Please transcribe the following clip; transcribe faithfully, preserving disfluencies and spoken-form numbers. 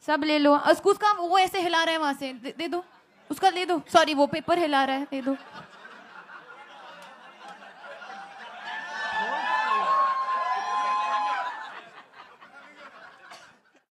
सब ले लो। उसको उसका वो ऐसे हिला रहा है वहां से, दे, दे दो उसका, दे दो। सॉरी वो पेपर हिला रहा है, दे दो।